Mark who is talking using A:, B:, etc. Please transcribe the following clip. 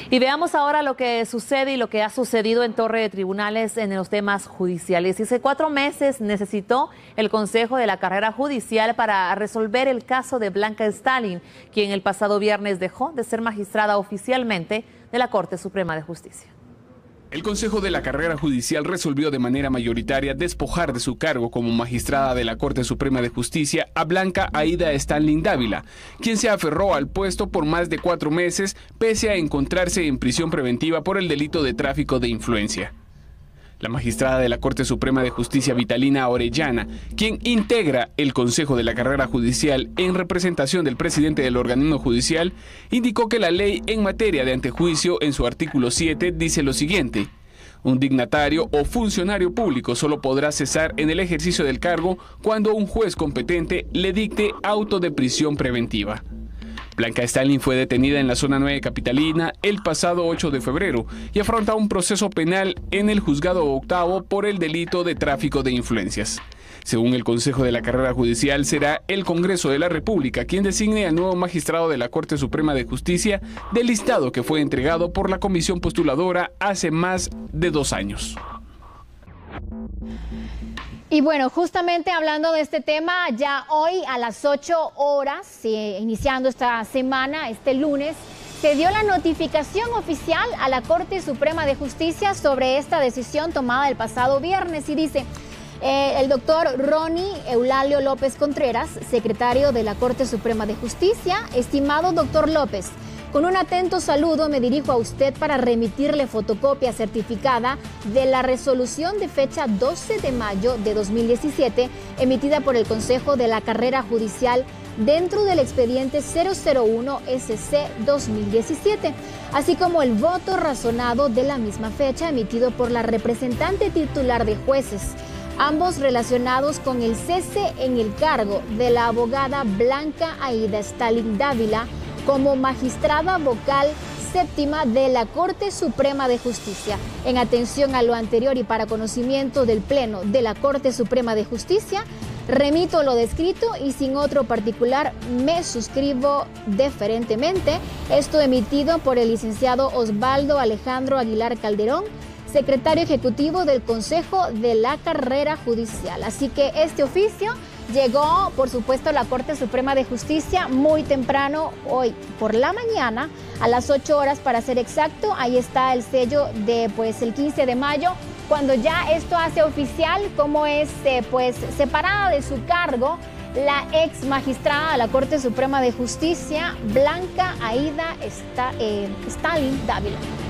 A: Y veamos ahora lo que sucede y lo que ha sucedido en Torre de Tribunales en los temas judiciales. Hace 4 meses necesitó el Consejo de la Carrera Judicial para resolver el caso de Blanca Stalin, quien el pasado viernes dejó de ser magistrada oficialmente de la Corte Suprema de Justicia.
B: El Consejo de la Carrera Judicial resolvió de manera mayoritaria despojar de su cargo como magistrada de la Corte Suprema de Justicia a Blanca Aída Stalin Dávila, quien se aferró al puesto por más de 4 meses, pese a encontrarse en prisión preventiva por el delito de tráfico de influencia. La magistrada de la Corte Suprema de Justicia, Vitalina Orellana, quien integra el Consejo de la Carrera Judicial en representación del presidente del organismo judicial, indicó que la ley en materia de antejuicio en su artículo 7 dice lo siguiente: un dignatario o funcionario público solo podrá cesar en el ejercicio del cargo cuando un juez competente le dicte auto de prisión preventiva. Blanca Stalin fue detenida en la zona 9 capitalina el pasado 8 de febrero y afronta un proceso penal en el juzgado octavo por el delito de tráfico de influencias. Según el Consejo de la Carrera Judicial, será el Congreso de la República quien designe al nuevo magistrado de la Corte Suprema de Justicia del listado que fue entregado por la comisión postuladora hace más de 2 años.
C: Y bueno, justamente hablando de este tema, ya hoy a las 8 horas, iniciando esta semana, este lunes, se dio la notificación oficial a la Corte Suprema de Justicia sobre esta decisión tomada el pasado viernes. Y dice, el doctor Ronnie Eulalio López Contreras, secretario de la Corte Suprema de Justicia: estimado doctor López, con un atento saludo me dirijo a usted para remitirle fotocopia certificada de la resolución de fecha 12 de mayo de 2017 emitida por el Consejo de la Carrera Judicial dentro del expediente 001-SC-2017, así como el voto razonado de la misma fecha emitido por la representante titular de jueces, ambos relacionados con el cese en el cargo de la abogada Blanca Aída Stalin Dávila como magistrada vocal séptima de la Corte Suprema de Justicia. En atención a lo anterior y para conocimiento del Pleno de la Corte Suprema de Justicia, remito lo descrito y sin otro particular me suscribo deferentemente. Esto emitido por el licenciado Osvaldo Alejandro Aguilar Calderón, secretario ejecutivo del Consejo de la Carrera Judicial. Así que este oficio llegó, por supuesto, a la Corte Suprema de Justicia muy temprano, hoy por la mañana, a las 8 horas para ser exacto. Ahí está el sello de el 15 de mayo, cuando ya esto hace oficial como es separada de su cargo la ex magistrada de la Corte Suprema de Justicia, Blanca Aída Stalin Dávila.